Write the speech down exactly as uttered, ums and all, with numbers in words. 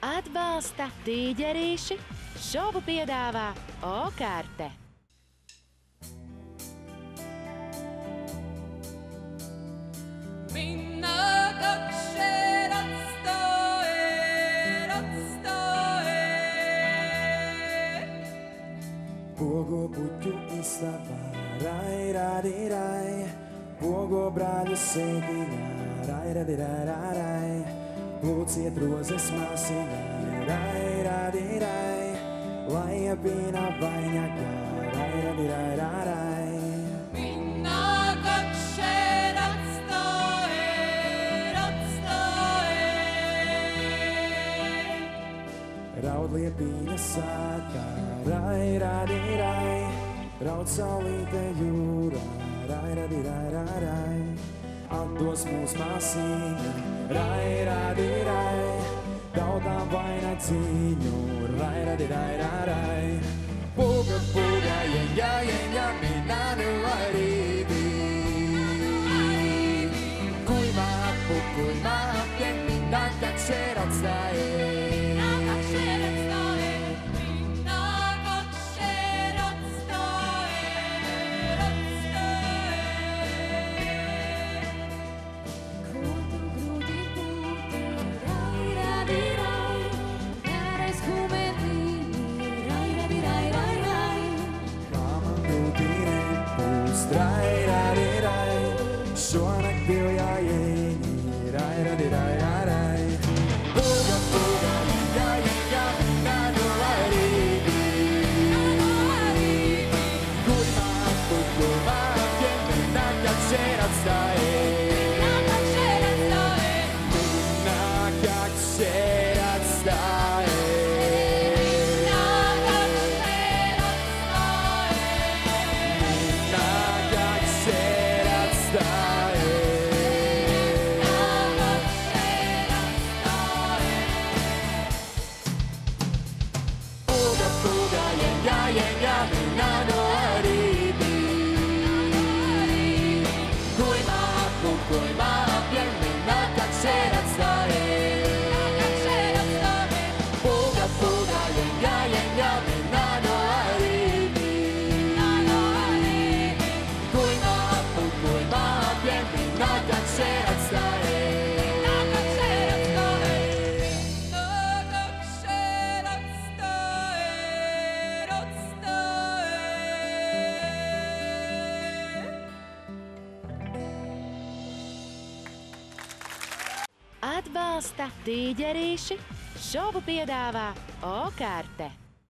Atbalsta tīģerīši, šovu piedāvā O-karte. Pogo puķu istabā, rai, radi, rai. Pogo brāļu sēdiņā, rai, radi, rai, rai, rai. Lūciet rozes māsiņā, rai, radi, rai. Lai apīna vainagā, rai, radi, rai, rai, rai. Raud liepiņa sākā, rai, radi, rai. Raud saulīte jūrā, rai, radi, rai, rai, rai. Atdos mūs māsīņa, rai, radi, rai. Tautām vaina cīņu, rai, radi, rai, rai, rai. Puga, puga, jeņa, jeņa, minanu aribi. Kuima apu, kuima apien, minaka kšeratstāje. Rai, radi, rai, šonakt div jāieņi, rai, radi, rai, rai, rai. Puga, puga, jeņa, jeņa, minanu aribi. Kuima apu, kuima apien, minaka kšeratstāje. Minaka kšeratstāje. Jeņa, minanu aribi. Kuima apu, kuima apien, minaka kšeratstāje. Puga, puga, jeņa, jeņa, minanu aribi. Kuima apu, kuima apien, minaka kšeratstāje. Atbalsta tīģerīši, šovu piedāvā O-karte.